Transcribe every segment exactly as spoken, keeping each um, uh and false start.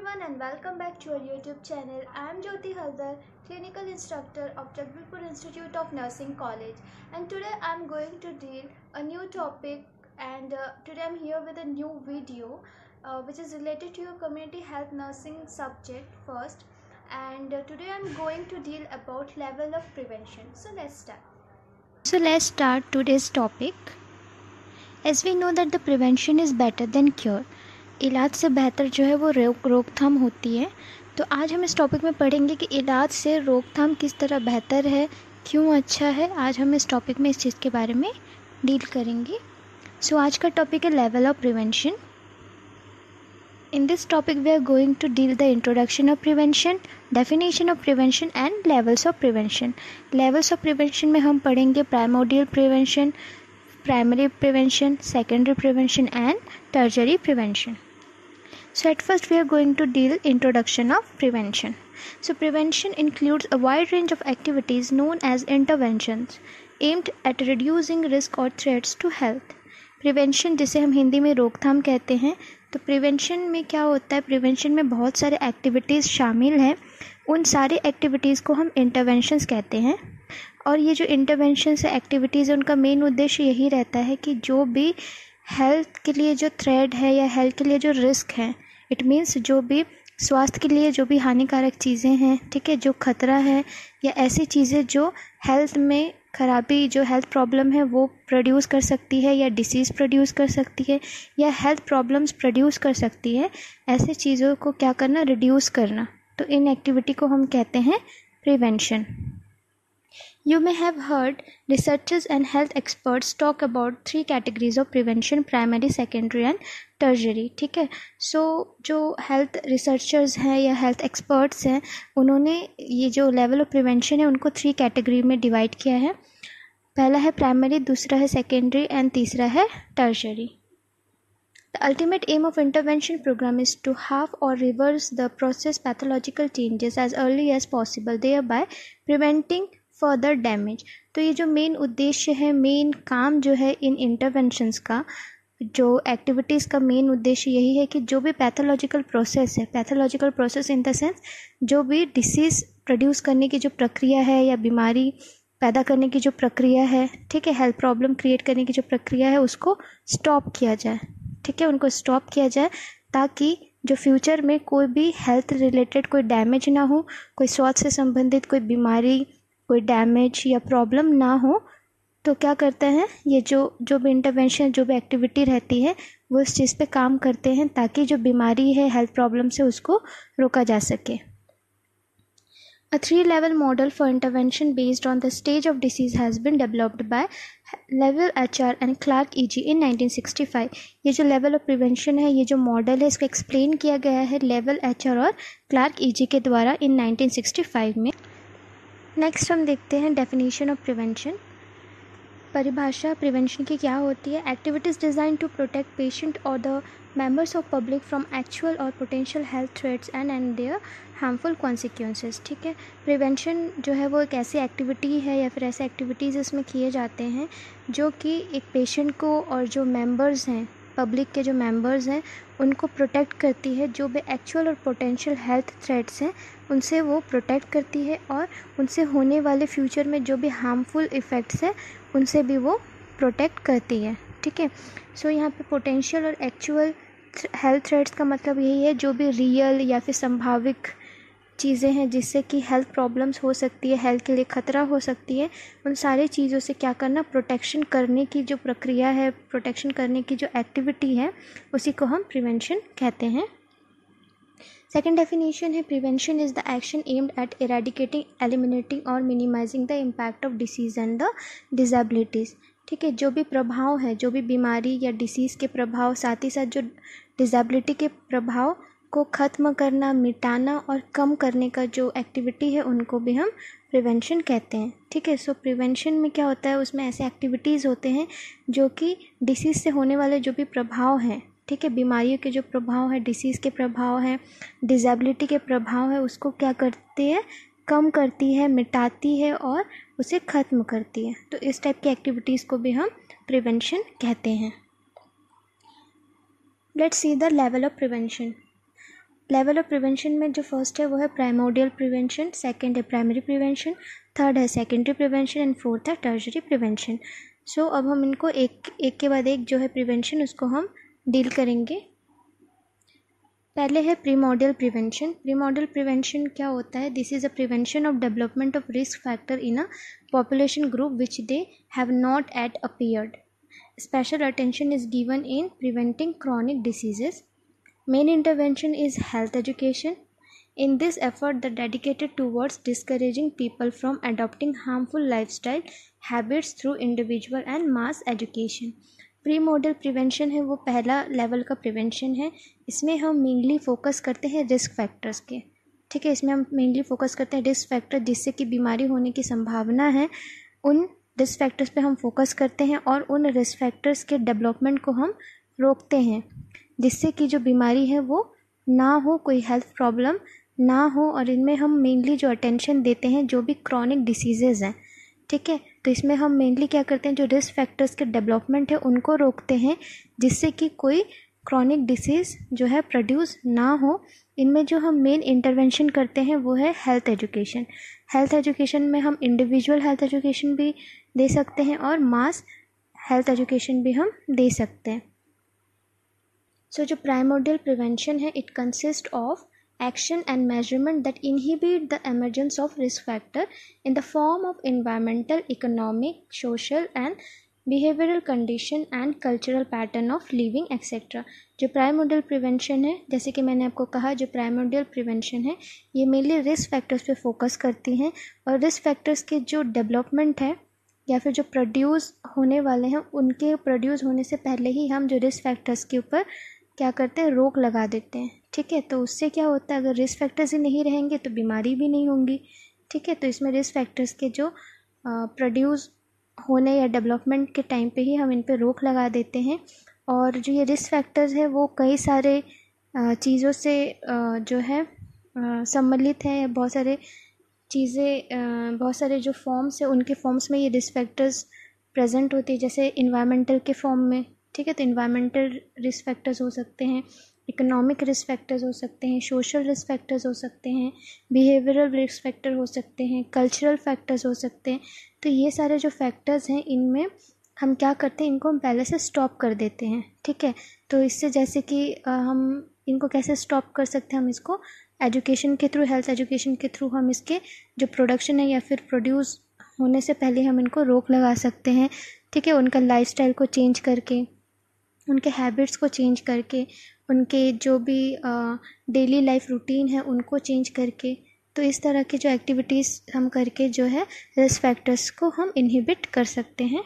everyone and welcome back to our YouTube channel. I am Jyoti Haldar, clinical instructor of Jagdalpur Institute of Nursing College, and today I am going to deal a new topic and uh, today I am here with a new video uh, which is related to your community health nursing subject first, and uh, today I am going to deal about level of prevention. So let's start. So let's start today's topic. As we know that the prevention is better than cure. इलाज से बेहतर जो है वो रोक रोकथाम होती है. तो आज हम इस टॉपिक में पढ़ेंगे कि इलाज से रोकथाम किस तरह बेहतर है, क्यों अच्छा है. आज हम इस टॉपिक में इस चीज़ के बारे में डील करेंगे. सो so, आज का टॉपिक है level of prevention. In this topic we are going to deal the introduction of prevention, definition of prevention and levels of prevention. लेवल्स ऑफ प्रिवेंशन में हम पढ़ेंगे primordial prevention, primary prevention, secondary prevention and tertiary prevention. So at first we are going to deal introduction of prevention. So prevention includes a wide range of activities known as interventions aimed at reducing risk or threats to health. Prevention जिसे हम हिंदी में रोकथाम कहते हैं. तो prevention में क्या होता है, प्रिवेंशन में बहुत सारे एक्टिविटीज़ शामिल हैं. उन सारे एक्टिविटीज़ को हम इंटरवेंशंस कहते हैं. और ये जो इंटरवेंशंस एक्टिविटीज़ है उनका मेन उद्देश्य यही रहता है कि जो भी हेल्थ के लिए जो थ्रेट है या हेल्थ के लिए जो रिस्क है, इट मीन्स जो भी स्वास्थ्य के लिए जो भी हानिकारक चीज़ें हैं, ठीक है, जो खतरा है या ऐसी चीज़ें जो हेल्थ में खराबी, जो हेल्थ प्रॉब्लम है वो प्रोड्यूस कर सकती है या डिसीज़ प्रोड्यूस कर सकती है या हेल्थ प्रॉब्लम्स प्रोड्यूस कर सकती है, ऐसे चीज़ों को क्या करना, रिड्यूस करना. तो इन एक्टिविटी को हम कहते हैं prevention. You may have heard researchers and health experts talk about three categories of prevention: primary, secondary and tertiary. ठीक है. सो जो हेल्थ रिसर्चर्स हैं या हेल्थ एक्सपर्ट्स हैं उन्होंने ये जो लेवल ऑफ प्रिवेंशन है उनको थ्री कैटेगरी में डिवाइड किया है. पहला है प्राइमरी, दूसरा है सेकेंडरी एंड तीसरा है tertiary. The ultimate aim of intervention program is to halve or reverse the process pathological changes as early as possible, thereby preventing further damage. तो ये जो मेन उद्देश्य है, मेन काम जो है इन इंटरवेंशंस का, जो एक्टिविटीज़ का मेन उद्देश्य यही है कि जो भी पैथोलॉजिकल प्रोसेस है, pathological process in the sense जो भी डिसीज़ प्रोड्यूस करने की जो प्रक्रिया है या बीमारी पैदा करने की जो प्रक्रिया है, ठीक है, हेल्थ प्रॉब्लम क्रिएट करने की जो प्रक्रिया है उसको स्टॉप किया जाए. ठीक है, उनको स्टॉप किया जाए ताकि जो फ्यूचर में कोई भी हेल्थ रिलेटेड कोई डैमेज ना हो, कोई स्वास्थ्य से संबंधित कोई बीमारी, कोई डैमेज या प्रॉब्लम ना हो. तो क्या करते हैं, ये जो जो भी इंटरवेंशन, जो भी एक्टिविटी रहती है वो इस चीज़ पे काम करते हैं ताकि जो बीमारी है, हेल्थ प्रॉब्लम से उसको रोका जा सके. A three-level model for intervention based on the stage of disease has been developed by Level H R and Clark E G in nineteen sixty-five. ये जो लेवल ऑफ प्रिवेंशन है, ये जो मॉडल है, इसको एक्सप्लेन किया गया है लेवल एच आर और क्लार्क ई जी के द्वारा इन नाइनटीन सिक्सटी फाइव में. नेक्स्ट हम देखते हैं डेफिनेशन ऑफ प्रिवेंशन. परिभाषा प्रिवेंशन की क्या होती है. Activities designed to protect patient और the members of public from actual और potential health threats and and their harmful consequences. ठीक है, प्रिवेंशन जो है वो एक ऐसी एक्टिविटी है या फिर ऐसे एक्टिविटीज़ इसमें किए जाते हैं जो कि एक पेशेंट को और जो मेंबर्स हैं, पब्लिक के जो मेंबर्स हैं, उनको प्रोटेक्ट करती है. जो भी एक्चुअल और पोटेंशियल हेल्थ थ्रेट्स हैं उनसे वो प्रोटेक्ट करती है और उनसे होने वाले फ्यूचर में जो भी हार्मफुल इफ़ेक्ट्स हैं उनसे भी वो प्रोटेक्ट करती है. ठीक है. सो यहाँ पे पोटेंशियल और एक्चुअल हेल्थ थ्रेट्स का मतलब यही है जो भी रियल या फिर संभाविक चीज़ें हैं जिससे कि हेल्थ प्रॉब्लम्स हो सकती है, हेल्थ के लिए ख़तरा हो सकती है, उन सारी चीज़ों से क्या करना, प्रोटेक्शन करने की जो प्रक्रिया है, प्रोटेक्शन करने की जो एक्टिविटी है उसी को हम प्रिवेंशन कहते हैं. Second definition is prevention is the action aimed at eradicating, eliminating और minimising the impact of disease and the disabilities. ठीक है, जो भी प्रभाव है, जो भी बीमारी या डिसीज़ के प्रभाव, साथ ही साथ जो डिसेबिलिटी के प्रभाव को ख़त्म करना, मिटाना और कम करने का जो एक्टिविटी है उनको भी हम प्रिवेंशन कहते हैं. ठीक है. सो प्रिवेंशन में क्या होता है, उसमें ऐसे एक्टिविटीज़ होते हैं जो कि डिसीज़ से होने वाले जो भी प्रभाव हैं, ठीक है, बीमारियों के जो प्रभाव है, डिसीज़ के प्रभाव हैं, डिसेबिलिटी के प्रभाव है, उसको क्या करती है, कम करती है, मिटाती है और उसे ख़त्म करती है. तो इस टाइप की एक्टिविटीज़ को भी हम प्रिवेंशन कहते हैं. Let's see the level of prevention. Level of prevention में जो फर्स्ट है वो है प्राइमोडियल प्रिवेंशन, सेकंड है प्राइमरी प्रिवेंशन, थर्ड है सेकेंडरी प्रिवेंशन एंड फोर्थ है टर्शरी प्रिवेंशन। सो अब हम इनको एक एक के बाद एक जो है प्रिवेंशन उसको हम डील करेंगे। पहले है प्रीमोडियल प्रिवेंशन। प्रीमोडियल प्रिवेंशन क्या होता है? This is a prevention of development of risk factor in a population group which they have not at appeared. Special attention is given in preventing chronic diseases. Main intervention is health education. In this effort, the dedicated towards discouraging people from adopting harmful lifestyle habits through individual and mass education. Primordial prevention है वो पहला level का prevention है। इसमें हम mainly focus करते हैं risk factors के, ठीक है। इसमें हम मेनली फोकस करते हैं रिस्क फैक्टर जिससे कि बीमारी होने की संभावना है, उन रिस्क फैक्टर्स पे हम फोकस करते हैं और उन रिस्क फैक्टर्स के डेवलपमेंट को हम रोकते हैं जिससे कि जो बीमारी है वो ना हो, कोई हेल्थ प्रॉब्लम ना हो। और इनमें हम मेनली जो अटेंशन देते हैं जो भी क्रॉनिक डिसीज़ेज़ हैं, ठीक है। तो इसमें हम मेनली क्या करते हैं, जो रिस्क फैक्टर्स के डेवलपमेंट है उनको रोकते हैं जिससे कि कोई क्रॉनिक डिसीज़ जो है प्रोड्यूस ना हो। इनमें जो हम मेन इंटरवेंशन करते हैं वो है हेल्थ एजुकेशन। हेल्थ एजुकेशन में हम इंडिविजुअल हेल्थ एजुकेशन भी दे सकते हैं और मास हेल्थ एजुकेशन भी हम दे सकते हैं। सो so, जो प्राइमोडियल प्रिवेंशन है it consist of action and measurement that inhibit the emergence of risk factor in the form of environmental, economic, social and behavioral condition and cultural pattern of living et cetera. जो primordial prevention है, जैसे कि मैंने आपको कहा, जो primordial prevention है ये मेनली रिस्क फैक्टर्स पे फोकस करती हैं और रिस्क फैक्टर्स के जो डेवलपमेंट है या फिर जो प्रोड्यूस होने वाले हैं उनके प्रोड्यूस होने से पहले ही हम जो रिस्क फैक्टर्स के ऊपर क्या करते हैं, रोक लगा देते हैं, ठीक है। तो उससे क्या होता है, अगर रिस्क फैक्टर्स ही नहीं रहेंगे तो बीमारी भी नहीं होंगी, ठीक है। तो इसमें रिस्क फैक्टर्स के जो प्रोड्यूस होने या डेवलपमेंट के टाइम पे ही हम इन पे रोक लगा देते हैं। और जो ये रिस्क फैक्टर्स है वो कई सारे चीज़ों से जो है सम्मिलित हैं, बहुत सारे चीज़ें, बहुत सारे जो फॉर्म्स है उनके फॉर्म्स में ये रिस्क फैक्टर्स प्रेजेंट होती है, जैसे इन्वायरमेंटल के फॉर्म में, ठीक है। तो इन्वायरमेंटल रिस्क फैक्टर्स हो सकते हैं, इकोनॉमिक रिस्क फैक्टर्स हो सकते हैं, सोशल रिस्क फैक्टर्स हो सकते हैं, बिहेवियरल रिस्क फैक्टर हो सकते हैं, कल्चरल फैक्टर्स हो सकते हैं। तो ये सारे जो फैक्टर्स हैं इनमें हम क्या करते हैं, इनको हम पहले से स्टॉप कर देते हैं, ठीक है। तो इससे जैसे कि हम इनको कैसे स्टॉप कर सकते हैं, हम इसको एजुकेशन के थ्रू, हेल्थ एजुकेशन के थ्रू हम इसके जो प्रोडक्शन है या फिर प्रोड्यूस होने से पहले हम इनको रोक लगा सकते हैं, ठीक है। उनका लाइफस्टाइल को चेंज करके, उनके हैबिट्स को चेंज करके, उनके जो भी डेली लाइफ रूटीन है उनको चेंज करके, तो इस तरह की जो एक्टिविटीज़ हम करके जो है रिस्क फैक्टर्स को हम इनहिबिट कर सकते हैं।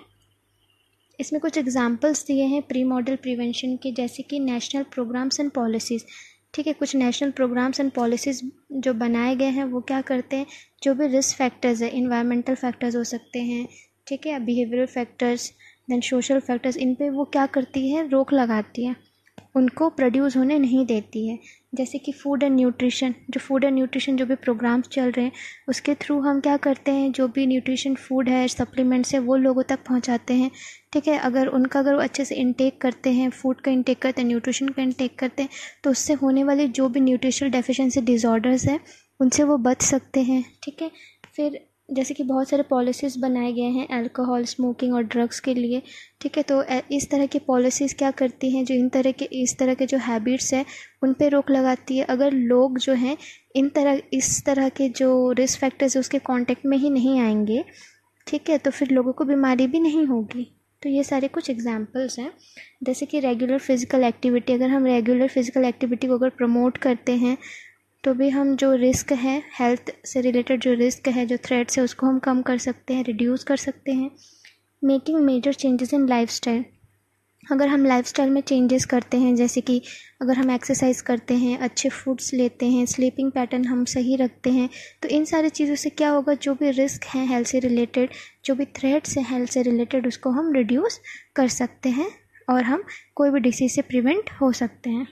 इसमें कुछ एग्जांपल्स दिए हैं प्रीमोडियल प्रिवेंशन के, जैसे कि नेशनल प्रोग्राम्स एंड पॉलिसीज़, ठीक है। कुछ नेशनल प्रोग्राम्स एंड पॉलिसीज़ जो बनाए गए हैं वो क्या करते हैं, जो भी रिस्क फैक्टर्स है, इन्वायरमेंटल फैक्टर्स हो सकते हैं, ठीक है, behavioural factors, then social factors, इन पे वो क्या करती है, रोक लगाती है, उनको प्रोड्यूस होने नहीं देती है। जैसे कि फूड एंड न्यूट्रिशन, जो फूड एंड न्यूट्रिशन जो भी प्रोग्राम्स चल रहे हैं उसके थ्रू हम क्या करते हैं, जो भी न्यूट्रिशन फूड है, सप्लीमेंट्स है, वो लोगों तक पहुंचाते हैं, ठीक है। अगर उनका अगर वो अच्छे से इंटेक करते हैं, फूड का इंटेक करते हैं, न्यूट्रिशन का इंटेक करते हैं, तो उससे होने वाली जो भी न्यूट्रिशनल डेफिशिएंसी डिसऑर्डर्स है उनसे वो बच सकते हैं, ठीक है। फिर जैसे कि बहुत सारे पॉलिसीज़ बनाए गए हैं अल्कोहल, स्मोकिंग और ड्रग्स के लिए, ठीक है। तो इस तरह की पॉलिसीज़ क्या करती हैं, जो इन तरह के इस तरह के जो हैबिट्स हैं उन पे रोक लगाती है। अगर लोग जो हैं इन तरह इस तरह के जो रिस्क फैक्टर्स उसके कांटेक्ट में ही नहीं आएंगे, ठीक है, तो फिर लोगों को बीमारी भी नहीं होगी। तो ये सारे कुछ एग्जांपल्स हैं। जैसे कि रेगुलर फिज़िकल एक्टिविटी, अगर हम रेगुलर फिज़िकल एक्टिविटी को अगर प्रमोट करते हैं तो भी हम जो रिस्क है, हेल्थ से रिलेटेड जो रिस्क है, जो थ्रेट्स है, उसको हम कम कर सकते हैं, रिड्यूस कर सकते हैं। Making major changes in lifestyle, अगर हम लाइफस्टाइल में चेंजेस करते हैं, जैसे कि अगर हम एक्सरसाइज करते हैं, अच्छे फूड्स लेते हैं, स्लीपिंग पैटर्न हम सही रखते हैं, तो इन सारी चीज़ों से क्या होगा, जो भी रिस्क हैं हेल्थ से रिलेटेड, जो भी थ्रेट्स हैं हेल्थ से रिलेटेड, उसको हम रिड्यूस कर सकते हैं और हम कोई भी डिसीज़ से प्रिवेंट हो सकते हैं।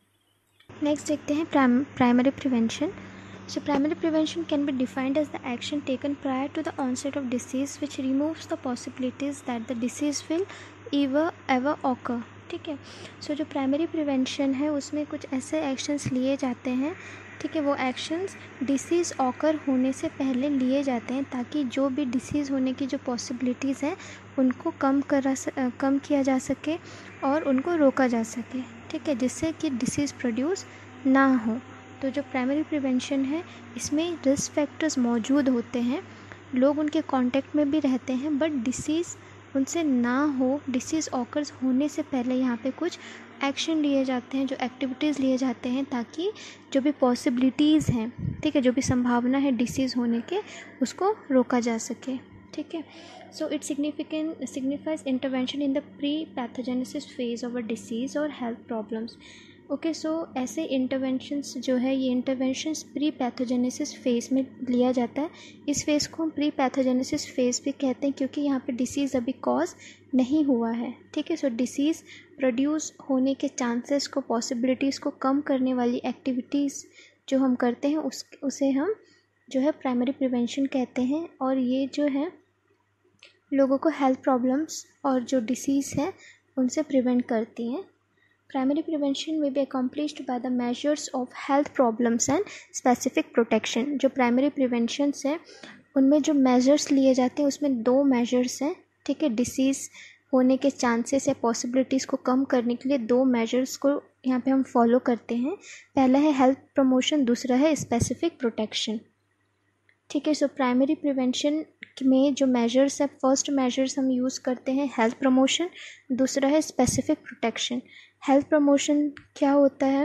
नेक्स्ट देखते हैं primary prevention. So primary prevention can be defined as the action taken prior to the onset of disease which removes the possibilities that the disease will ever ever occur, ठीक है। सो जो primary prevention है उसमें कुछ ऐसे actions लिए जाते हैं, ठीक है। वो एक्शंस डिसीज़ ऑकर होने से पहले लिए जाते हैं ताकि जो भी डिसीज़ होने की जो पॉसिबिलिटीज़ हैं उनको कम करा कम किया जा सके और उनको रोका जा सके, ठीक है, जिससे कि डिसीज़ प्रोड्यूस ना हो। तो जो प्राइमरी प्रिवेंशन है इसमें रिस्क फैक्टर्स मौजूद होते हैं, लोग उनके कांटेक्ट में भी रहते हैं, बट डिसीज़ उनसे ना हो, डिसीज़ ऑकर्स होने से पहले यहाँ पे कुछ एक्शन लिए जाते हैं, जो एक्टिविटीज़ लिए जाते हैं ताकि जो भी पॉसिबिलिटीज़ हैं, ठीक है, जो भी संभावना है डिसीज़ होने के, उसको रोका जा सके, ठीक है। So it significant signifies intervention in the pre pathogenesis phase of a disease और हेल्थ प्रॉब्लम्स। ओके, सो ऐसे इंटरवेंशंस जो है ये इंटरवेंशंस प्री पैथोजेनेसिस फेज़ में लिया जाता है। इस फेज़ को हम प्री पैथोजेनेसिस फेज़ भी कहते हैं क्योंकि यहाँ पे डिसीज़ अभी कॉज नहीं हुआ है, ठीक है। सो डिसीज़ प्रोड्यूस होने के चांसेस को, पॉसिबिलिटीज़ को कम करने वाली एक्टिविटीज़ जो हम करते हैं उस उसे हम जो है प्राइमरी प्रिवेंशन कहते हैं। और ये जो है लोगों को हेल्थ प्रॉब्लम्स और जो डिसीज़ है उनसे प्रिवेंट करती हैं। Primary prevention may be accomplished by the measures of health problems and specific protection। जो primary preventions है उनमें जो measures लिए जाते हैं उसमें दो measures हैं, ठीक है। डिसीज़ होने के चांसेस या पॉसिबिलिटीज़ को कम करने के लिए दो measures को यहाँ पे हम फॉलो करते हैं। पहला है हेल्थ प्रमोशन, दूसरा है स्पेसिफिक प्रोटेक्शन, ठीक है। सो प्राइमरी प्रिवेंशन में जो मेजर्स है, फर्स्ट मेजर्स हम यूज़ करते हैं हेल्थ प्रमोशन, दूसरा है स्पेसिफिक प्रोटेक्शन। हेल्थ प्रमोशन क्या होता है?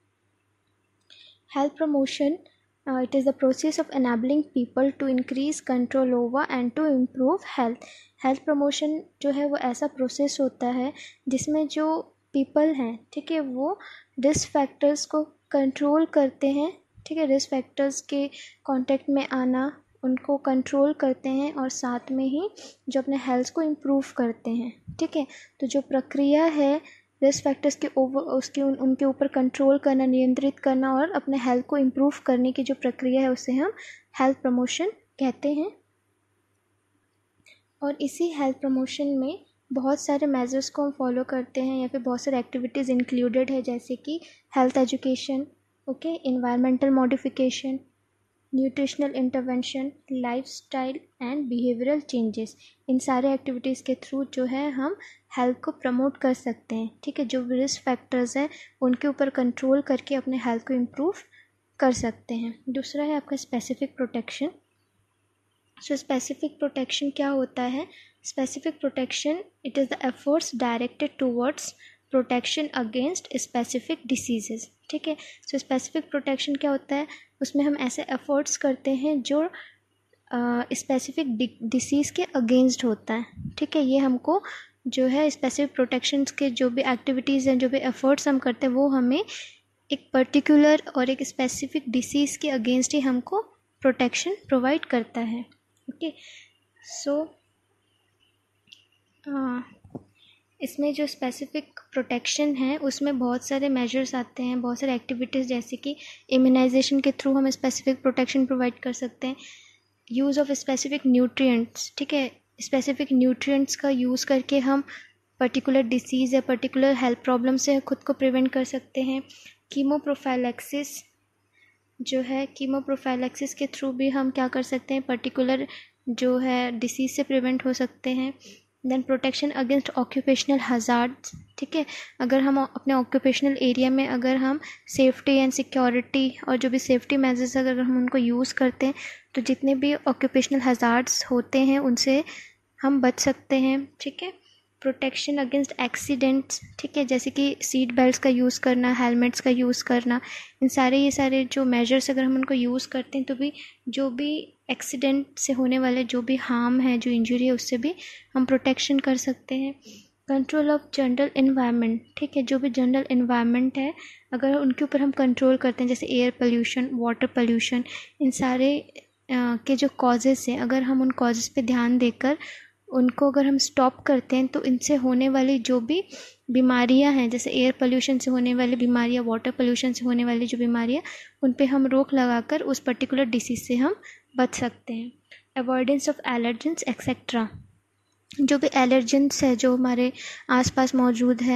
Health promotion it is the process of enabling people to increase control over and to improve health. Health promotion जो है वो ऐसा प्रोसेस होता है जिसमें जो पीपल हैं, ठीक है, वो रिस्क फैक्टर्स को कंट्रोल करते हैं, ठीक है। रिस्क फैक्टर्स के कांटेक्ट में आना, उनको कंट्रोल करते हैं और साथ में ही जो अपने हेल्थ को इम्प्रूव करते हैं, ठीक है। तो जो प्रक्रिया है रिस्क फैक्टर्स के ओवर उसके उन, उनके ऊपर कंट्रोल करना, नियंत्रित करना और अपने हेल्थ को इम्प्रूव करने की जो प्रक्रिया है उसे हम हेल्थ प्रमोशन कहते हैं। और इसी हेल्थ प्रमोशन में बहुत सारे मेजर्स को हम फॉलो करते हैं या फिर बहुत सारे एक्टिविटीज़ इंक्लूडेड है, जैसे कि health education, okay, environmental modification, nutritional intervention, lifestyle and behavioural changes. इन सारे एक्टिविटीज़ के थ्रू जो है हम हेल्थ को प्रमोट कर सकते हैं, ठीक है। जो रिस्क फैक्टर्स हैं उनके ऊपर कंट्रोल करके अपने हेल्थ को इम्प्रूव कर सकते हैं। दूसरा है आपका specific protection. So specific protection क्या होता है? Specific protection it is the efforts directed towards protection against specific diseases, ठीक है। सो स्पेसिफिक प्रोटेक्शन क्या होता है? उसमें हम ऐसे एफर्ट्स करते हैं जो स्पेसिफिक डिसीज़ के अगेंस्ट होता है, ठीक है। ये हमको जो है स्पेसिफिक प्रोटेक्शंस के जो भी एक्टिविटीज़ हैं, जो भी एफर्ट्स हम करते हैं, वो हमें एक पर्टिकुलर और एक स्पेसिफिक डिसीज़ के अगेंस्ट ही हमको प्रोटेक्शन प्रोवाइड करता है, ओके। सो इसमें जो स्पेसिफिक प्रोटेक्शन है उसमें बहुत सारे मेजर्स आते हैं, बहुत सारे एक्टिविटीज़, जैसे कि इम्यूनाइजेशन के थ्रू हम स्पेसिफिक प्रोटेक्शन प्रोवाइड कर सकते हैं। यूज़ ऑफ स्पेसिफिक न्यूट्रिएंट्स, ठीक है, स्पेसिफिक न्यूट्रिएंट्स का यूज़ करके हम पर्टिकुलर डिसीज़ या पर्टिकुलर हेल्थ प्रॉब्लम से खुद को प्रिवेंट कर सकते हैं। कीमोप्रोफाइलैक्सिस जो है, कीमोप्रोफाइलैक्सिस के थ्रू भी हम क्या कर सकते हैं, पर्टिकुलर जो है डिसीज़ से प्रिवेंट हो सकते हैं। Then protection against occupational hazards, ठीक है। अगर हम अपने ऑक्यूपेशनल एरिया में अगर हम सेफ्टी एंड सिक्योरिटी और जो भी सेफ्टी मेजर्स अगर हम उनको यूज़ करते हैं तो जितने भी ऑक्यूपेशनल हज़ार्ड्स होते हैं उनसे हम बच सकते हैं, ठीक है। प्रोटेक्शन अगेंस्ट एक्सीडेंट्स, ठीक है, जैसे कि सीट बेल्ट्स का यूज़ करना, हेलमेट्स का यूज़ करना, इन सारे ये सारे जो मेजर्स अगर हम उनको यूज़ करते हैं तो भी जो भी एक्सीडेंट से होने वाले जो भी हार्म है, जो इंजरी है, उससे भी हम प्रोटेक्शन कर सकते हैं। कंट्रोल ऑफ जनरल इन्वायरमेंट, ठीक है, जो भी जनरल इन्वायरमेंट है अगर उनके ऊपर हम कंट्रोल करते हैं, जैसे एयर पोल्यूशन, वाटर पोल्यूशन, इन सारे आ, के जो कॉजेज़ हैं अगर हम उन कॉजेज़ पे ध्यान देकर उनको अगर हम स्टॉप करते हैं तो इनसे होने वाली जो भी बीमारियां हैं, जैसे एयर पोल्यूशन से होने वाली बीमारियां, वाटर पोल्यूशन से होने वाली जो बीमारियां, उन पे हम रोक लगाकर उस पर्टिकुलर डिसीज़ से हम बच सकते हैं। अवॉइडेंस ऑफ एलर्जेंस एक्सेट्रा, जो भी एलर्जेंस है जो हमारे आसपास मौजूद है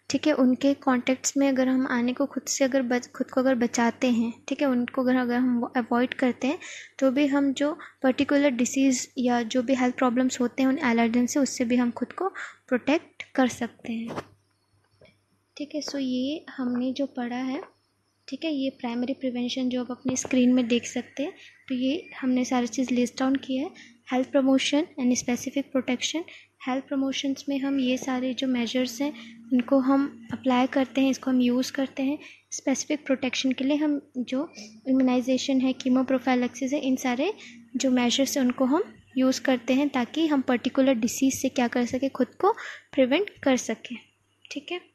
ठीक है, उनके कॉन्टेक्ट्स में अगर हम आने को खुद से अगर बच खुद को अगर बचाते हैं, ठीक है, उनको अगर अगर हम अवॉइड करते हैं तो भी हम जो पर्टिकुलर डिसीज़ या जो भी हेल्थ प्रॉब्लम्स होते हैं उन एलर्जन से, उससे भी हम खुद को प्रोटेक्ट कर सकते हैं। ठीक है, सो ये हमने जो पढ़ा है, ठीक है, ये प्राइमरी प्रिवेंशन जो आप अपनी स्क्रीन में देख सकते हैं, तो ये हमने सारी चीज़ लिस्ट डाउन किया है। Health promotion and specific protection, health promotions में हम ये सारे जो मेजर्स हैं इनको हम अप्लाई करते हैं, इसको हम यूज़ करते हैं। स्पेसिफिक प्रोटेक्शन के लिए हम जो इम्यूनाइजेशन है, कीमो प्रोफाइलैक्सिस है, इन सारे जो मेजर्स हैं उनको हम यूज़ करते हैं ताकि हम पर्टिकुलर डिसीज़ से क्या कर सकें, खुद को प्रिवेंट कर सकें। ठीक है,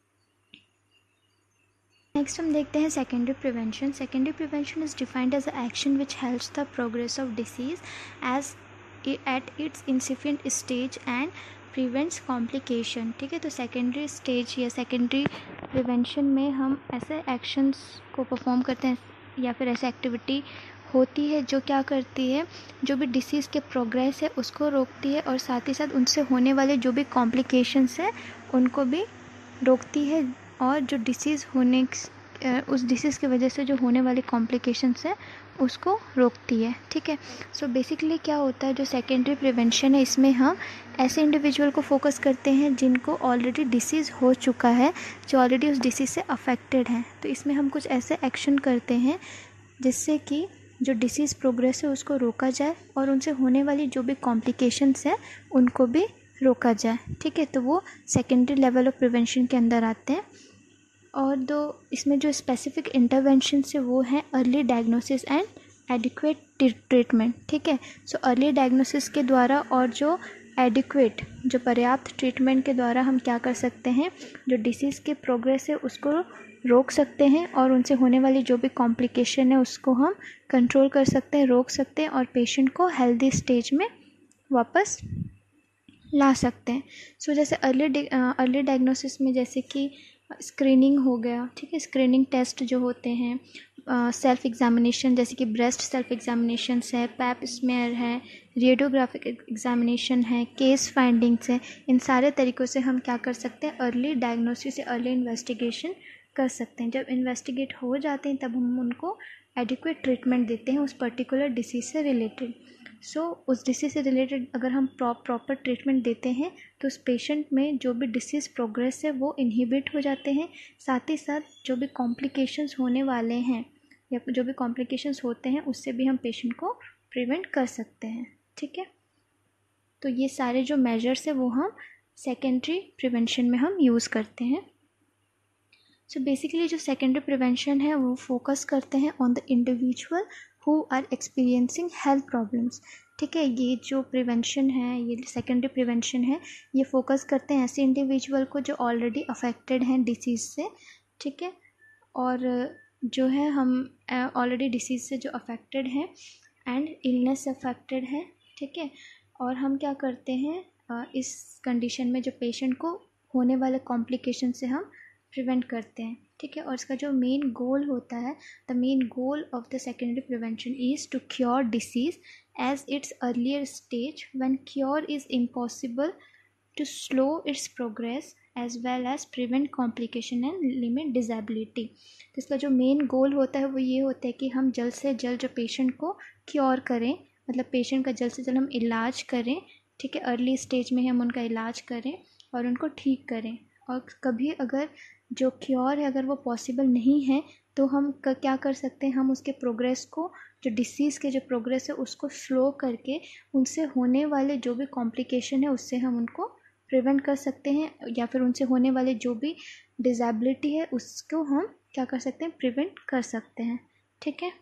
नेक्स्ट हम देखते हैं secondary prevention. Secondary prevention is defined as a action which helps the progress of disease as at its incipient stage and prevents complication. ठीक है, तो सेकेंडरी स्टेज या सेकेंडरी प्रिवेंशन में हम ऐसे एक्शंस को परफॉर्म करते हैं या फिर ऐसे एक्टिविटी होती है जो क्या करती है, जो भी डिसीज़ के प्रोग्रेस है उसको रोकती है और साथ ही साथ उनसे होने वाले जो भी कॉम्प्लिकेशंस है उनको भी रोकती है, और जो डिसीज़ होने उस डिसीज़ की वजह से जो होने वाली कॉम्प्लिकेशंस है उसको रोकती है। ठीक है, सो बेसिकली क्या होता है, जो सेकेंडरी प्रिवेंशन है इसमें हम ऐसे इंडिविजुअल को फोकस करते हैं जिनको ऑलरेडी डिसीज़ हो चुका है, जो ऑलरेडी उस डिसीज़ से अफेक्टेड हैं। तो इसमें हम कुछ ऐसे एक्शन करते हैं जिससे कि जो डिसीज़ प्रोग्रेस है उसको रोका जाए और उनसे होने वाली जो भी कॉम्प्लिकेशंस है उनको भी रोका जाए। ठीक है, तो वो सेकेंडरी लेवल ऑफ प्रिवेंशन के अंदर आते हैं। और दो इसमें जो स्पेसिफिक इंटरवेंशन है वो है early diagnosis and adequate treatment. ठीक है, सो अर्ली डायग्नोसिस के द्वारा और जो एडिक्वेट जो पर्याप्त ट्रीटमेंट के द्वारा हम क्या कर सकते हैं, जो डिसीज़ के प्रोग्रेस है उसको रोक सकते हैं और उनसे होने वाली जो भी कॉम्प्लिकेशन है उसको हम कंट्रोल कर सकते हैं, रोक सकते हैं और पेशेंट को हेल्दी स्टेज में वापस ला सकते हैं। सो so, जैसे अर्ली अर्ली डायग्नोसिस में जैसे कि स्क्रीनिंग हो गया। ठीक है, स्क्रीनिंग टेस्ट जो होते हैं, सेल्फ एग्जामिनेशन जैसे कि ब्रेस्ट सेल्फ एग्जामिनेशन है, पैप स्मेयर है, रेडियोग्राफिक एग्जामिनेशन है, केस फाइंडिंग्स है, इन सारे तरीक़ों से हम क्या कर सकते हैं, अर्ली डायग्नोसिस या अर्ली इन्वेस्टिगेशन कर सकते हैं। जब इन्वेस्टिगेट हो जाते हैं तब हम उनको एडिक्वेट ट्रीटमेंट देते हैं उस पर्टिकुलर डिसीज़ से रिलेटेड। सो so, उस डिसीज़ से रिलेटेड अगर हम प्रॉपर ट्रीटमेंट देते हैं तो उस पेशेंट में जो भी डिसीज़ प्रोग्रेस है वो इनहिबिट हो जाते हैं, साथ ही साथ जो भी कॉम्प्लिकेशंस होने वाले हैं या जो भी कॉम्प्लिकेशंस होते हैं उससे भी हम पेशेंट को प्रिवेंट कर सकते हैं। ठीक है, तो ये सारे जो मेजर्स है वो हम सेकेंडरी प्रिवेंशन में हम यूज़ करते हैं। सो बेसिकली जो सेकेंडरी प्रिवेंशन है वो फोकस करते हैं on the individual who are experiencing health problems. ठीक है, ये जो प्रिवेंशन है, ये सेकेंडरी प्रिवेंशन है, ये फोकस करते हैं ऐसे इंडिविजुअल को जो ऑलरेडी अफेक्टेड हैं डिसीज़ से। ठीक है, और जो है हम ऑलरेडी डिसीज़ से जो अफेक्टेड हैं एंड इलनेस से अफेक्टेड हैं। ठीक है, और हम क्या करते हैं, इस कंडीशन में जो पेशेंट को होने वाले कॉम्प्लिकेशन से हम प्रिवेंट करते हैं। ठीक है, और इसका जो मेन गोल होता है, the main goal of the secondary prevention is to cure disease as its earlier stage when cure is impossible, to slow its progress as well as prevent complication and limit disability. तो इसका जो main goal होता है वो ये होता है कि हम जल्द से जल्द जो पेशेंट को क्योर करें, मतलब पेशेंट का जल्द से जल्द हम इलाज करें। ठीक है, अर्ली स्टेज में हम उनका इलाज करें और उनको ठीक करें। और कभी अगर जो क्योर है अगर वो पॉसिबल नहीं है तो हम क्या कर सकते हैं, हम उसके प्रोग्रेस को, जो डिसीज़ के जो प्रोग्रेस है उसको स्लो करके उनसे होने वाले जो भी कॉम्प्लिकेशन है उससे हम उनको प्रिवेंट कर सकते हैं, या फिर उनसे होने वाले जो भी डिसेबिलिटी है उसको हम क्या कर सकते हैं, प्रिवेंट कर सकते हैं। ठीक है,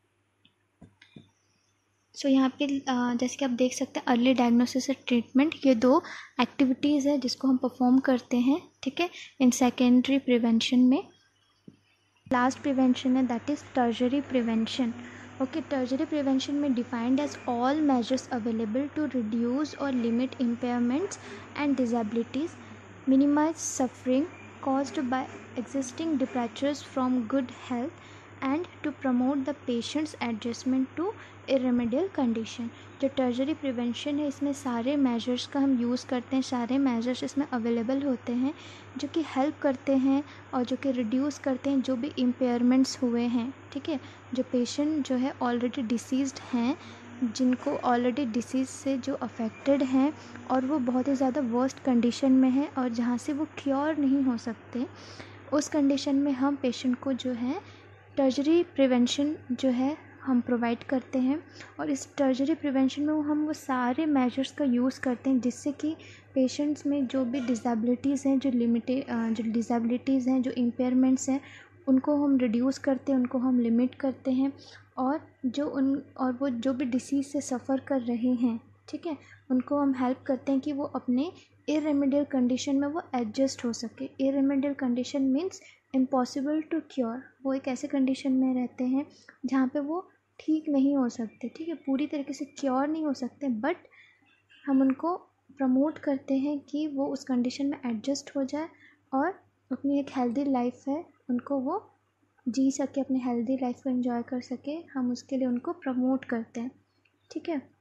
सो so, यहाँ पे जैसे कि आप देख सकते हैं अर्ली डायग्नोसिस और ट्रीटमेंट, ये दो एक्टिविटीज़ है जिसको हम परफॉर्म करते हैं। ठीक है, इन सेकेंडरी प्रिवेंशन में लास्ट प्रिवेंशन है that is tertiary prevention. Okay, tertiary prevention में defined as all measures available to reduce और limit impairments and disabilities, minimise suffering caused by existing departures from good health and to promote the patient's adjustment to irremediable condition। जो tertiary prevention है इसमें सारे measures का हम use करते हैं, सारे मेजर्स इसमें अवेलेबल होते हैं जो कि हेल्प करते हैं और जो कि रिड्यूस करते हैं जो भी इम्पेयरमेंट्स हुए हैं। ठीक है, जो पेशेंट जो है ऑलरेडी डिसीज्ड हैं, जिनको ऑलरेडी डिसीज़ से जो अफेक्टेड हैं और वो बहुत ही ज़्यादा वर्स्ट कंडीशन में है और जहाँ से वो क्योर नहीं हो सकते, उस कंडीशन में हम पेशेंट को जो है टर्जरी प्रिवेंशन जो है हम प्रोवाइड करते हैं। और इस टर्जरी प्रिवेंशन में हम वो सारे मेजर्स का यूज़ करते हैं जिससे कि पेशेंट्स में जो भी डिसेबिलिटीज़ हैं, जो लिमिटेड जो डिसेबिलिटीज़ हैं, जो इम्पेयरमेंट्स हैं, उनको हम रिड्यूस करते हैं, उनको हम लिमिट करते हैं। और जो उन और वो जो भी डिसीज़ से सफ़र कर रहे हैं, ठीक है, उनको हम हेल्प करते हैं कि वो अपने इररेमेडियल कंडीशन में वो एडजस्ट हो सके। Irremediable condition means impossible to cure. वो एक ऐसे कंडीशन में रहते हैं जहाँ पे वो ठीक नहीं हो सकते, ठीक है, पूरी तरीके से क्योर नहीं हो सकते, बट हम उनको प्रमोट करते हैं कि वो उस कंडीशन में एडजस्ट हो जाए और अपनी एक हेल्दी लाइफ है उनको वो जी सके, अपनी हेल्दी लाइफ को एंजॉय कर सके, हम उसके लिए उनको प्रमोट करते हैं। ठीक है,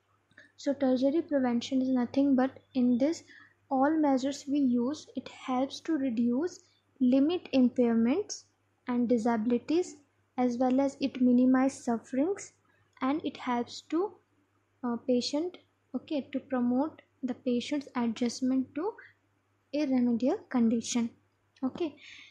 so tertiary prevention is nothing but in this all measures we use, it helps to reduce limit impairments and disabilities as well as it minimize sufferings and it helps to uh, patient okay to promote the patient's adjustment to irremediable condition। okay,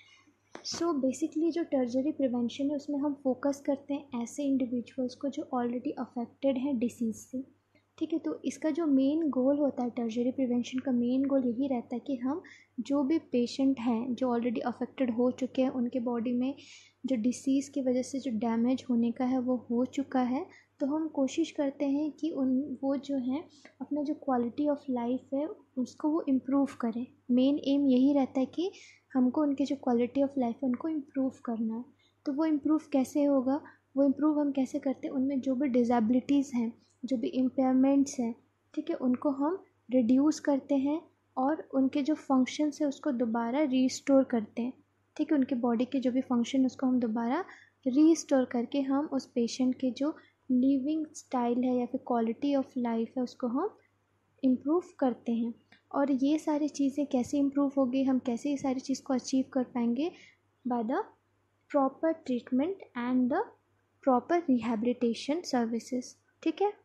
so basically जो tertiary prevention है उसमें हम focus करते हैं ऐसे individuals को जो already affected हैं डिसीज़ से। ठीक है, तो इसका जो मेन गोल होता है टर्जरी प्रिवेंशन का मेन गोल यही रहता है कि हम जो भी पेशेंट हैं जो ऑलरेडी अफेक्टेड हो चुके हैं, उनके बॉडी में जो डिसीज़ की वजह से जो डैमेज होने का है वो हो चुका है, तो हम कोशिश करते हैं कि उन वो जो हैं अपना जो क्वालिटी ऑफ लाइफ है उसको वो इम्प्रूव करें। मेन एम यही रहता है कि हमको उनकी जो क्वालिटी ऑफ लाइफ है उनको इम्प्रूव करना है। तो वो इम्प्रूव कैसे होगा, वो इम्प्रूव हम कैसे करते हैं, उनमें जो भी डिसेबिलिटीज़ हैं, जो भी इम्पेयरमेंट्स हैं, ठीक है, उनको हम रिड्यूस करते हैं और उनके जो फंक्शंस है उसको दोबारा रीस्टोर करते हैं। ठीक है, उनके बॉडी के जो भी फंक्शन उसको हम दोबारा रीस्टोर करके हम उस पेशेंट के जो लिविंग स्टाइल है या फिर क्वालिटी ऑफ लाइफ है उसको हम इम्प्रूव करते हैं। और ये सारी चीज़ें कैसे इम्प्रूव होगी, हम कैसे ये सारी चीज़ को अचीव कर पाएंगे, by the proper treatment and the proper rehabilitation services. ठीक है,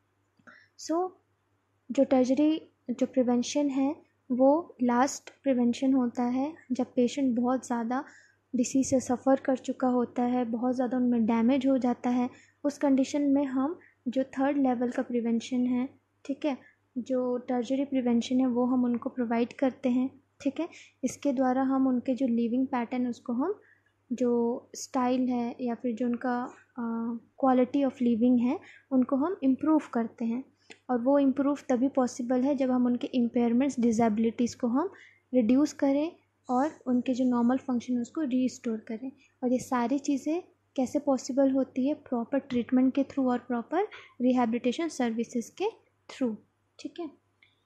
सो so, जो टर्जरी जो प्रिवेंशन है वो लास्ट प्रिवेंशन होता है जब पेशेंट बहुत ज़्यादा डिसीज़ से सफ़र कर चुका होता है, बहुत ज़्यादा उनमें डैमेज हो जाता है। उस कंडीशन में हम जो थर्ड लेवल का प्रिवेंशन है, ठीक है, जो टर्जरी प्रिवेंशन है वो हम उनको प्रोवाइड करते हैं। ठीक है, इसके द्वारा हम उनके जो लिविंग पैटर्न उसको हम जो स्टाइल है या फिर जो उनका क्वालिटी ऑफ लिविंग है उनको हम इम्प्रूव करते हैं। और वो इम्प्रूव तभी पॉसिबल है जब हम उनके इम्पेयरमेंट्स डिसेबिलिटीज़ को हम रिड्यूस करें और उनके जो नॉर्मल फंक्शन है उसको रीस्टोर करें। और ये सारी चीज़ें कैसे पॉसिबल होती है, प्रॉपर ट्रीटमेंट के थ्रू और प्रॉपर रिहैबिलिटेशन सर्विसेज के थ्रू। ठीक है,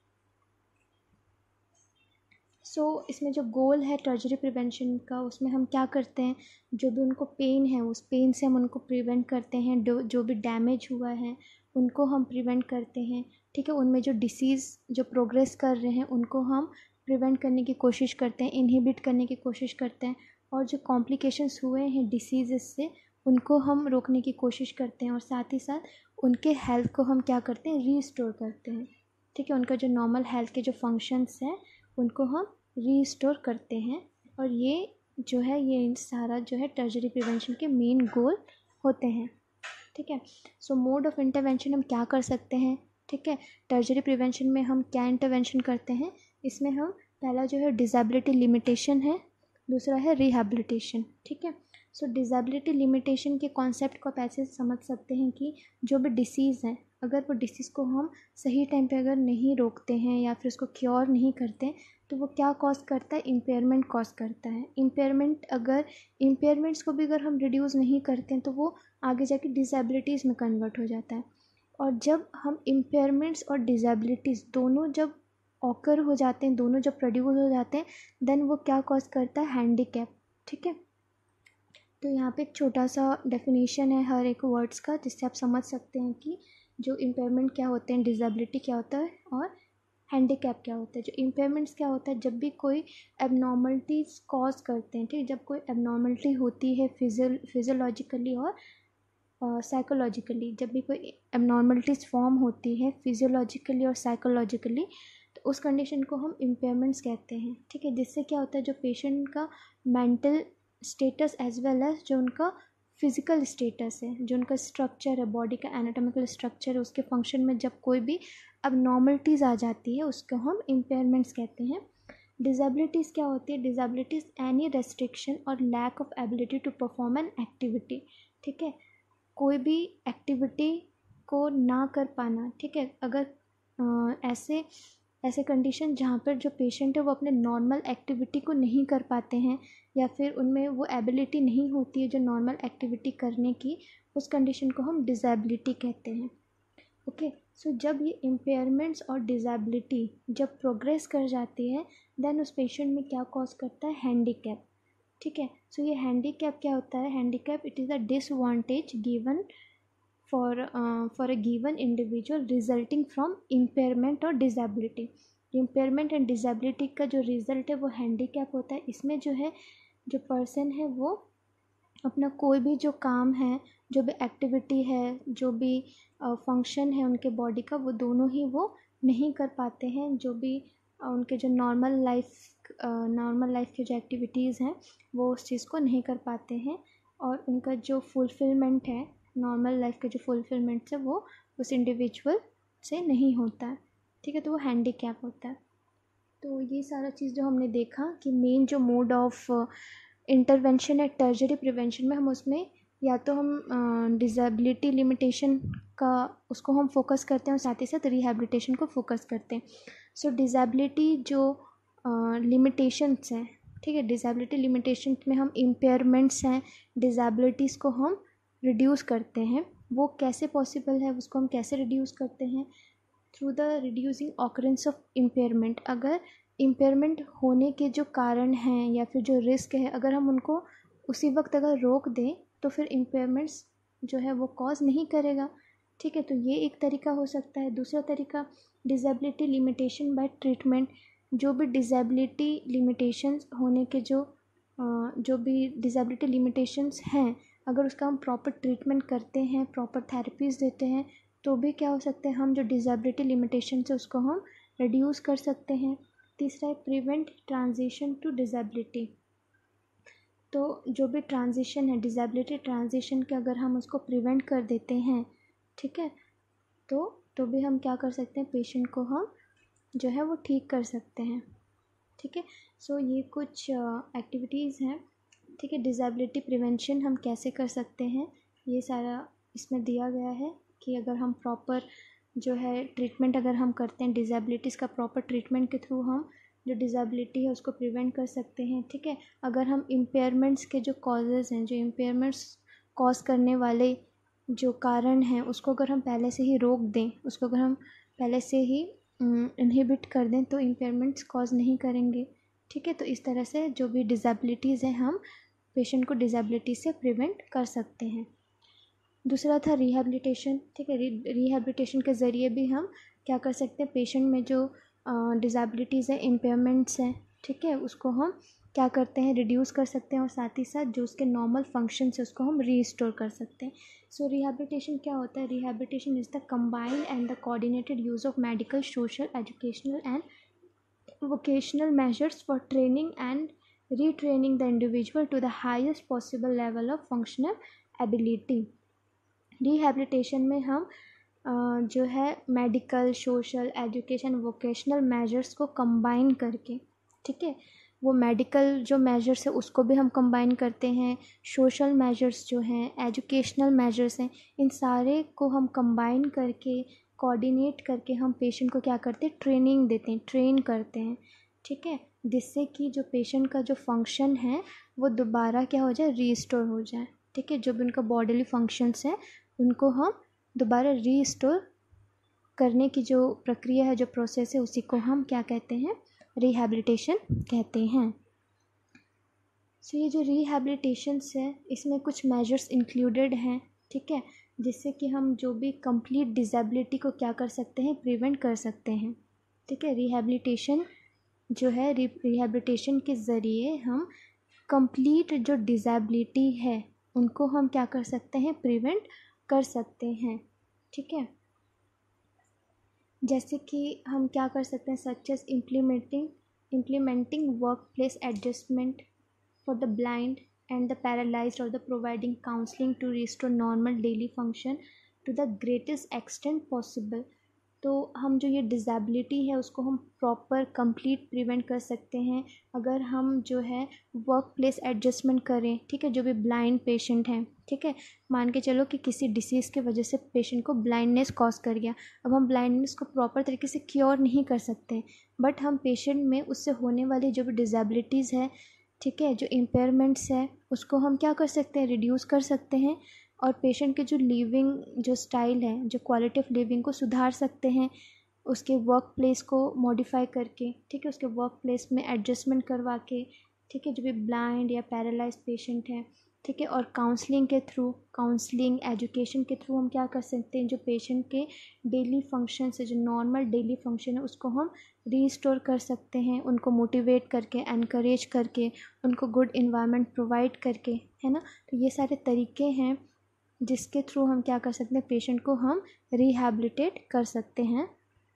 सो so, इसमें जो गोल है टर्जरी प्रिवेंशन का, उसमें हम क्या करते हैं, जो भी उनको पेन है उस पेन से हम उनको प्रिवेंट करते हैं, जो भी डैमेज हुआ है उनको हम प्रिवेंट करते हैं। ठीक है, उनमें जो डिसीज़ जो प्रोग्रेस कर रहे हैं उनको हम प्रिवेंट करने की कोशिश करते हैं, इनहिबिट करने की कोशिश करते हैं। और जो कॉम्प्लिकेशंस हुए हैं डिसीज़ से उनको हम रोकने की कोशिश करते हैं और साथ ही साथ उनके हेल्थ को हम क्या करते हैं, रीस्टोर करते हैं। ठीक है, उनका जो नॉर्मल हेल्थ के जो फंक्शंस हैं उनको हम रीस्टोर करते हैं। और ये जो है ये सारा जो है टर्जरी प्रिवेंशन के मेन गोल होते हैं। ठीक है, सो मोड ऑफ इंटरवेंशन हम क्या कर सकते हैं। ठीक है, टर्जरी प्रिवेंशन में हम क्या इंटरवेंशन करते हैं, इसमें हम पहला जो है डिसेबिलिटी लिमिटेशन है, दूसरा है रिहैबिलिटेशन। ठीक है, सो डिसेबिलिटी लिमिटेशन के कॉन्सेप्ट को आप ऐसे समझ सकते हैं कि जो भी डिसीज़ है, अगर वो डिसीज़ को हम सही टाइम पे अगर नहीं रोकते हैं या फिर उसको क्योर नहीं करते तो वो क्या कॉज करता है, इम्पेयरमेंट कॉज करता है। इम्पेयरमेंट अगर इम्पेयरमेंट्स को भी अगर हम रिड्यूस नहीं करते हैं तो वो आगे जाके डिसेबिलिटीज़ में कन्वर्ट हो जाता है। और जब हम इम्पेयरमेंट्स और डिसेबिलिटीज़ दोनों जब ऑकर हो जाते हैं, दोनों जब प्रोड्यूस हो जाते हैं, देन वो क्या कॉज करता है, हैंडीकैप। ठीक है, तो यहाँ पे एक छोटा सा डेफिनेशन है हर एक वर्ड्स का, जिससे आप समझ सकते हैं कि जो इम्पेयरमेंट क्या होते हैं, डिसेबिलिटी क्या होता है और हैंडीकैप क्या होता है। जो इम्पेयरमेंट्स क्या होता है, जब भी कोई एबनॉर्मलिटीज़ कॉज करते हैं, ठीक, जब कोई एबनॉर्मलिटी होती है फिजियल फिजियोलॉजिकली और साइकोलॉजिकली, जब भी कोई एबनॉर्मलिटीज़ फॉर्म होती है फिजियोलॉजिकली और साइकोलॉजिकली, तो उस कंडीशन को हम इम्पेयरमेंट्स कहते हैं, ठीक है। जिससे क्या होता है, जो पेशेंट का mental status as well as जो उनका फिज़िकल स्टेटस है, जो उनका स्ट्रक्चर है, बॉडी का एनाटॉमिकल स्ट्रक्चर है, उसके फंक्शन में जब कोई भी अबनॉर्मलिटीज़ आ जाती है उसको हम इम्पेयरमेंट्स कहते हैं। डिसेबिलिटीज़ क्या होती है, डिसेबिलिटीज़ एनी रेस्ट्रिक्शन और lack of ability to perform an activity, ठीक है, कोई भी एक्टिविटी को ना कर पाना, ठीक है। अगर आ, ऐसे ऐसे कंडीशन जहाँ पर जो पेशेंट है वो अपने नॉर्मल एक्टिविटी को नहीं कर पाते हैं या फिर उनमें वो एबिलिटी नहीं होती है जो नॉर्मल एक्टिविटी करने की, उस कंडीशन को हम डिसेबिलिटी कहते हैं। ओके, सो जब ये इम्पेयरमेंट्स और डिसेबिलिटी जब प्रोग्रेस कर जाती है, देन उस पेशेंट में क्या कॉज करता है, हैंडीकैप, ठीक है। सो ये हैंडीकैप क्या होता है, handicap it is a disadvantage given for for a given individual resulting from impairment और डिसेबिलिटी। इम्पेयरमेंट एंड डिसेबिलिटी का जो रिजल्ट है वो हैंडीकैप होता है। इसमें जो है जो पर्सन है वो अपना कोई भी जो काम है, जो भी एक्टिविटी है, जो भी फंक्शन uh, है उनके बॉडी का, वो दोनों ही वो नहीं कर पाते हैं। जो भी uh, उनके जो नॉर्मल लाइफ नॉर्मल लाइफ की जो एक्टिविटीज़ हैं वो उस चीज़ को नहीं कर पाते हैं, और उनका जो फुलफिलमेंट है, नॉर्मल लाइफ के जो फुलफिलमेंट है वो उस इंडिविजुअल से नहीं होता है, ठीक है। तो वो हैंडीकैप होता है। तो ये सारा चीज़ जो हमने देखा कि मेन जो मोड ऑफ इंटरवेंशन है टर्जरी प्रिवेंशन में, हम उसमें या तो हम डिसेबिलिटी लिमिटेशन का उसको हम फोकस करते हैं और साथ ही साथ रिहैबिलिटेशन को फोकस करते हैं। सो डिसेबिलिटी जो लिमिटेशंस हैं, ठीक है, डिसेबिलिटी लिमिटेशंस में हम इम्पेयरमेंट्स हैं, डिसेबिलिटीज़ को हम रिड्यूस करते हैं। वो कैसे पॉसिबल है, उसको हम कैसे रिड्यूस करते हैं, through the reducing occurrence of impairment. अगर इम्पेयरमेंट होने के जो कारण हैं या फिर जो रिस्क है, अगर हम उनको उसी वक्त अगर रोक दें तो फिर इम्पेयरमेंट्स जो है वो कॉज नहीं करेगा, ठीक है। तो ये एक तरीका हो सकता है। दूसरा तरीका डिसेबिलिटी लिमिटेशन बाय ट्रीटमेंट। जो भी डिसेबिलिटी लिमिटेशंस होने के जो जो भी डिसेबिलिटी लिमिटेशंस हैं, अगर उसका हम प्रॉपर ट्रीटमेंट करते हैं, प्रॉपर थेरेपीज़ देते हैं, तो भी क्या हो सकता है, हम जो डिसेबिलिटी लिमिटेशन है उसको हम रिड्यूस कर सकते हैं। तीसरा है प्रिवेंट ट्रांजिशन टू डिसेबिलिटी। तो जो भी ट्रांजिशन है, डिसेबिलिटी ट्रांजिशन के अगर हम उसको प्रिवेंट कर देते हैं, ठीक है, तो तो भी हम क्या कर सकते हैं, पेशेंट को हम जो है वो ठीक कर सकते हैं, ठीक है। सो ये कुछ एक्टिविटीज़ हैं, ठीक है। डिसेबिलिटी प्रिवेंशन हम कैसे कर सकते हैं, ये सारा इसमें दिया गया है कि अगर हम प्रॉपर जो है ट्रीटमेंट अगर हम करते हैं, डिसेबिलिटीज़ का प्रॉपर ट्रीटमेंट के थ्रू हम जो डिसेबिलिटी है उसको प्रिवेंट कर सकते हैं, ठीक है। अगर हम इम्पेयरमेंट्स के जो कॉजेज़ हैं, जो इम्पेयरमेंट्स कॉज करने वाले जो कारण हैं, उसको अगर हम पहले से ही रोक दें, उसको अगर हम पहले से ही इनहिबिट कर दें, तो इम्पेयरमेंट्स कॉज नहीं करेंगे, ठीक है। तो इस तरह से जो भी डिसेबिलिटीज़ हैं हम पेशेंट को डिसेबिलिटी से प्रिवेंट कर सकते हैं। दूसरा था रिहैबिलिटेशन, ठीक है। रिहैबिलिटेशन के ज़रिए भी हम क्या कर सकते हैं, पेशेंट में जो डिसेबिलिटीज़ है, इम्पेयरमेंट्स हैं, ठीक है, उसको हम क्या करते हैं, रिड्यूस कर सकते हैं, और साथ ही साथ जो उसके नॉर्मल फंक्शंस है उसको हम रीस्टोर कर सकते हैं। सो रिहैबिलिटेशन क्या होता है, rehabilitation is the combined and the coordinated use of medical, social, educational and vocational measures for training and retraining the individual to the highest possible level of functional ability। Rehabilitation में हम uh, जो है medical, social, education, vocational measures को combine करके, ठीक है, वो medical जो मेजर्स है उसको भी हम कंबाइन करते हैं, सोशल मेजर्स जो हैं, एजुकेशनल मेजर्स हैं, इन सारे को हम कंबाइन करके कोऑर्डिनेट करके हम पेशेंट को क्या करते हैं, ट्रेनिंग देते हैं, ट्रेन करते हैं, ठीक है, जिससे कि जो पेशेंट का जो फंक्शन है वो दोबारा क्या हो जाए, रीस्टोर हो जाए, ठीक है। जो भी उनका बॉडीली फंक्शंस हैं उनको हम दोबारा रीस्टोर करने की जो प्रक्रिया है, जो प्रोसेस है, उसी को हम क्या कहते हैं, रिहैबिलिटेशन कहते हैं। सो so, ये जो रिहैबिलिटेशंस है इसमें कुछ मेजर्स इंक्लूडेड हैं, ठीक है, जिससे कि हम जो भी कंप्लीट डिसेबिलिटी को क्या कर सकते हैं, प्रिवेंट कर सकते हैं, ठीक है। रिहैबिलिटेशन जो है, रिहैबिलिटेशन के ज़रिए हम कंप्लीट जो डिसेबिलिटी है उनको हम क्या कर सकते हैं, प्रिवेंट कर सकते हैं, ठीक है। जैसे कि हम क्या कर सकते हैं, such as implementing implementing work place adjustment for the blind and the paralyzed, or the providing counseling to restore normal daily function to the greatest extent possible। तो हम जो ये डिसेबिलिटी है उसको हम प्रॉपर कंप्लीट प्रिवेंट कर सकते हैं अगर हम जो है वर्क प्लेस एडजस्टमेंट करें, ठीक है। जो भी ब्लाइंड पेशेंट हैं, ठीक है, मान के चलो कि किसी डिसीज़ के वजह से पेशेंट को ब्लाइंडनेस कॉज कर गया। अब हम ब्लाइंडनेस को प्रॉपर तरीके से क्योर नहीं कर सकते, बट हम पेशेंट में उससे होने वाली जो भी डिसेबिलिटीज़ है, ठीक है, जो इम्पेयरमेंट्स है उसको हम क्या कर सकते हैं, रिड्यूस कर सकते हैं, और पेशेंट के जो लिविंग जो स्टाइल है, जो क्वालिटी ऑफ लिविंग को सुधार सकते हैं, उसके वर्क प्लेस को मॉडिफाई करके, ठीक है, उसके वर्क प्लेस में एडजस्टमेंट करवा के, ठीक है, जो भी ब्लाइंड या पैरालाइज पेशेंट है, ठीक है। और काउंसलिंग के थ्रू, काउंसलिंग एजुकेशन के थ्रू हम क्या कर सकते हैं, जो पेशेंट के डेली फंक्शन से, जो नॉर्मल डेली फंक्शन है उसको हम रीस्टोर कर सकते हैं, उनको मोटिवेट करके, एनकरेज करके, उनको गुड इन्वायरमेंट प्रोवाइड करके, है ना। तो ये सारे तरीके हैं जिसके थ्रू हम क्या कर सकते हैं, पेशेंट को हम रिहैबिलिटेट कर सकते हैं।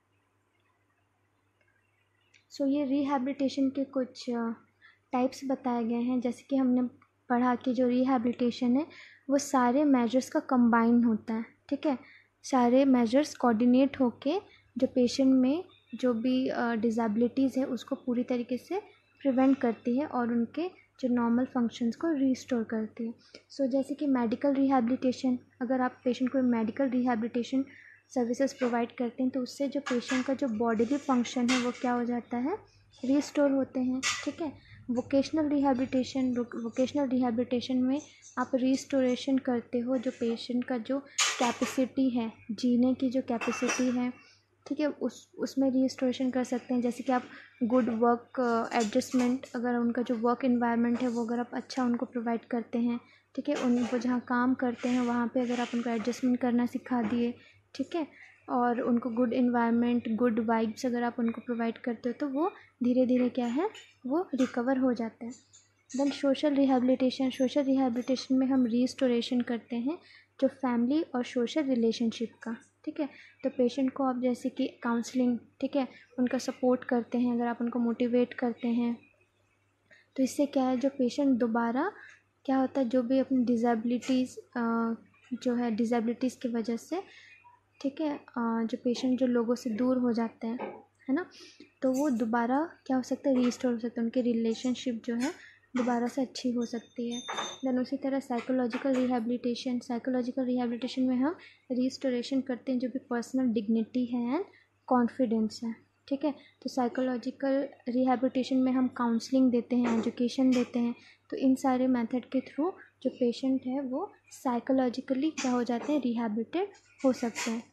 सो so, ये रिहैबिलिटेशन के कुछ टाइप्स बताए गए हैं। जैसे कि हमने पढ़ा कि जो रिहैबिलिटेशन है वो सारे मेजर्स का कंबाइन होता है, ठीक है। सारे मेजर्स कोऑर्डिनेट होके जो पेशेंट में जो भी डिसेबिलिटीज़ है उसको पूरी तरीके से प्रिवेंट करती है और उनके जो नॉर्मल फंक्शंस को रीस्टोर करती है। सो so, जैसे कि मेडिकल रिहैबिलिटेशन, अगर आप पेशेंट को मेडिकल रिहैबिलिटेशन सर्विसेज प्रोवाइड करते हैं तो उससे जो पेशेंट का जो बॉडीली फंक्शन है वो क्या हो जाता है, रीस्टोर होते हैं, ठीक है। वोकेशनल रिहैबिलिटेशन, वोकेशनल रिहैबिलिटेशन में आप रीस्टोरेशन करते हो जो पेशेंट का जो कैपेसिटी है, जीने की जो कैपेसिटी है, ठीक है, उस उसमें रीस्टोरेशन कर सकते हैं। जैसे कि आप गुड वर्क एडजस्टमेंट, अगर उनका जो वर्क इन्वायरमेंट है वो अगर आप अच्छा उनको प्रोवाइड करते हैं, ठीक है, उनको जहाँ काम करते हैं वहाँ पे अगर आप उनको एडजस्टमेंट करना सिखा दिए, ठीक है, और उनको गुड इन्वायरमेंट, गुड वाइब्स अगर आप उनको प्रोवाइड करते हो तो वो धीरे धीरे क्या है, वो रिकवर हो जाता है। Then social rehabilitation, social rehabilitation में हम रीस्टोरेशन करते हैं जो फैमिली और सोशल रिलेशनशिप का, ठीक है। तो पेशेंट को आप जैसे कि काउंसलिंग, ठीक है, उनका सपोर्ट करते हैं, अगर आप उनको मोटिवेट करते हैं तो इससे क्या है, जो पेशेंट दोबारा क्या होता है, जो भी अपनी डिसेबिलिटीज़ जो है डिसेबिलिटीज़ की वजह से, ठीक है, जो पेशेंट जो लोगों से दूर हो जाते हैं, है ना, तो वो दोबारा क्या हो सकता है, रीस्टोर हो सकता है, उनकी रिलेशनशिप जो है दोबारा से अच्छी हो सकती है। देन उसी तरह साइकोलॉजिकल रिहैबिलिटेशन, साइकोलॉजिकल रिहैबिलिटेशन में हम रीस्टोरेशन करते हैं जो भी पर्सनल डिग्निटी है एंड कॉन्फिडेंस है, ठीक है। तो साइकोलॉजिकल रिहैबिलिटेशन में हम काउंसलिंग देते हैं, एजुकेशन देते हैं, तो इन सारे मेथड के थ्रू जो पेशेंट है वो साइकोलॉजिकली क्या हो जाते हैं, रिहैबिलिटेट हो सकते हैं।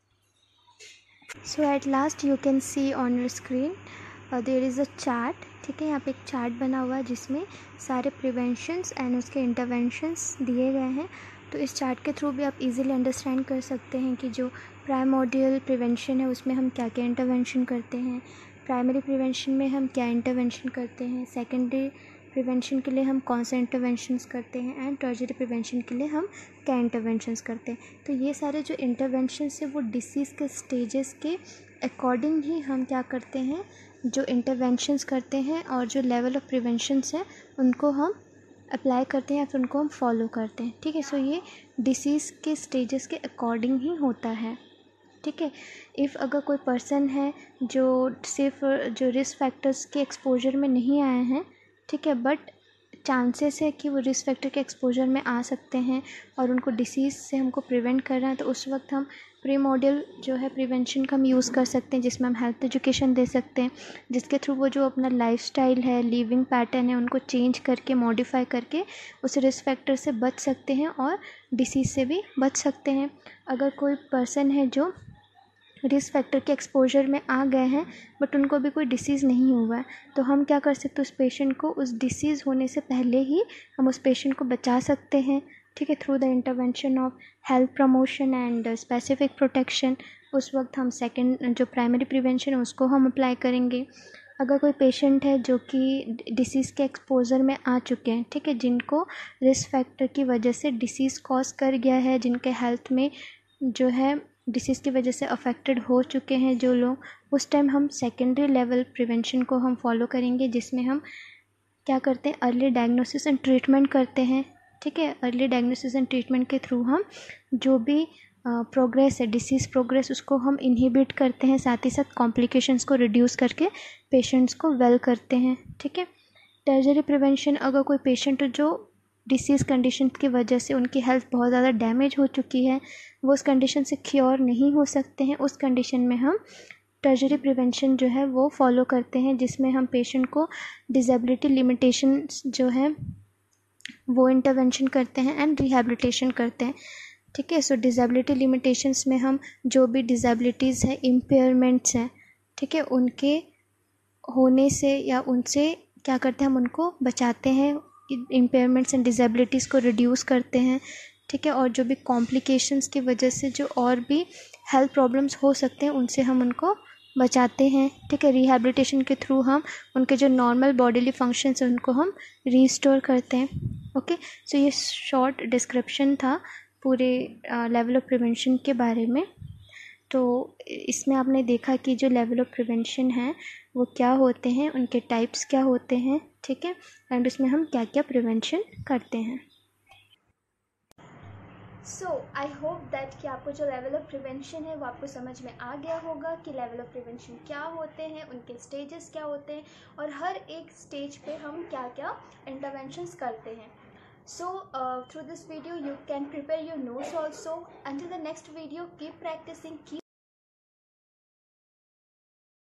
So at last you can see on your screen there is a chart, ठीक है, यहाँ पे एक चार्ट बना हुआ है जिसमें सारे प्रिवेंशंस एंड उसके इंटरवेंशंस दिए गए हैं। तो इस चार्ट के थ्रू भी आप इजीली अंडरस्टैंड कर सकते हैं कि जो प्राइमोर्डियल प्रिवेंशन है उसमें हम क्या क्या इंटरवेंशन करते हैं, प्राइमरी प्रिवेंशन में हम क्या इंटरवेंशन करते हैं, सेकेंडरी प्रिवेंशन के लिए हम कौन से इंटरवेंशंस करते हैं, एंड टर्शियरी प्रिवेंशन के लिए हम क्या इंटरवेंशंस करते हैं। तो ये सारे जो इंटरवेंशंस है वो डिसीज़ के स्टेजेस के अकॉर्डिंग ही हम क्या करते हैं, जो इंटरवेंशंस करते हैं और जो लेवल ऑफ प्रिवेंशंस है उनको हम अप्लाई करते हैं या फिर उनको हम फॉलो करते हैं, ठीक है। सो ये डिसीज़ के स्टेजेस के अकॉर्डिंग ही होता है, ठीक है। इफ़ अगर कोई पर्सन है जो सिर्फ जो रिस्क फैक्टर्स के एक्सपोजर में नहीं आए हैं, ठीक है, बट चांसेस है कि वो रिस्क फैक्टर के एक्सपोजर में आ सकते हैं और उनको डिसीज़ से हमको प्रिवेंट करना है, तो उस वक्त हम प्रीमोडियल जो है प्रिवेंशन का हम यूज़ कर सकते हैं, जिसमें हम हेल्थ एजुकेशन दे सकते हैं, जिसके थ्रू वो जो अपना लाइफस्टाइल है, लिविंग पैटर्न है, उनको चेंज करके, मॉडिफाई करके उस रिस्क फैक्टर से बच सकते हैं और डिसीज़ से भी बच सकते हैं। अगर कोई पर्सन है जो रिस्क फैक्टर के एक्सपोजर में आ गए हैं बट उनको अभी कोई डिसीज़ नहीं हुआ है, तो हम क्या कर सकते हैं, उस पेशेंट को उस डिसीज़ होने से पहले ही हम उस पेशेंट को बचा सकते हैं, ठीक है, through the intervention of health promotion and specific protection. उस वक्त हम सेकेंड जो प्राइमरी प्रिवेंशन है उसको हम अप्लाई करेंगे। अगर कोई पेशेंट है जो कि डिसीज़ के एक्सपोजर में आ चुके हैं, ठीक है, जिनको रिस्क फैक्टर की वजह से डिसीज़ कॉज कर गया है, जिनके हेल्थ में जो है डिसीज़ की वजह से अफेक्टेड हो चुके हैं जो लोग, उस टाइम हम सेकेंडरी लेवल प्रिवेंशन को हम फॉलो करेंगे, जिसमें हम क्या करते हैं, अर्ली डायग्नोसिस एंड ट्रीटमेंट करते हैं, ठीक है। अर्ली डायग्नोसिस एंड ट्रीटमेंट के थ्रू हम जो भी प्रोग्रेस है, डिसीज़ प्रोग्रेस, उसको हम इनहिबिट करते हैं, साथ ही साथ कॉम्प्लिकेशंस को रिड्यूस करके पेशेंट्स को वेल करते हैं, ठीक है। टर्शरी प्रिवेंशन, अगर कोई पेशेंट जो डिसीज़ कंडीशन की वजह से उनकी हेल्थ बहुत ज़्यादा डैमेज हो चुकी है, वो उस कंडीशन से क्योर नहीं हो सकते हैं, उस कंडीशन में हम टर्शरी प्रिवेंशन जो है वो फॉलो करते हैं, जिसमें हम पेशेंट को डिसेबिलिटी लिमिटेशंस जो है वो इंटरवेंशन करते हैं एंड रिहैबिलिटेशन करते हैं, ठीक है। सो डिसेबिलिटी लिमिटेशंस में हम जो भी डिसेबिलिटीज़ है, इम्पेयरमेंट्स हैं, ठीक है, उनके होने से या उनसे क्या करते हैं, हम उनको बचाते हैं, इम्पेयरमेंट्स एंड डिसेबिलिटीज़ को रिड्यूस करते हैं, ठीक है। और जो भी कॉम्प्लिकेशंस की वजह से जो और भी हेल्थ प्रॉब्लम्स हो सकते हैं उनसे हम उनको बचाते हैं, ठीक है। रिहैबिलिटेशन के थ्रू हम उनके जो नॉर्मल बॉडीली फंक्शंस हैं उनको हम रीस्टोर करते हैं, ओके। सो ये शॉर्ट डिस्क्रिप्शन था पूरे लेवल ऑफ प्रिवेंशन के बारे में। तो इसमें आपने देखा कि जो लेवल ऑफ प्रिवेंशन है वो क्या होते हैं, उनके टाइप्स क्या होते हैं, ठीक है, एंड उसमें हम क्या क्या प्रिवेंशन करते हैं। सो आई होप दैट कि आपको जो लेवल ऑफ प्रिवेंशन है वो आपको समझ में आ गया होगा कि लेवल ऑफ प्रिवेंशन क्या होते हैं, उनके स्टेजेस क्या होते हैं और हर एक स्टेज पे हम क्या क्या इंटरवेंशंस करते हैं। So uh, through this video you can prepare your notes also. Until the next video, keep practicing, keep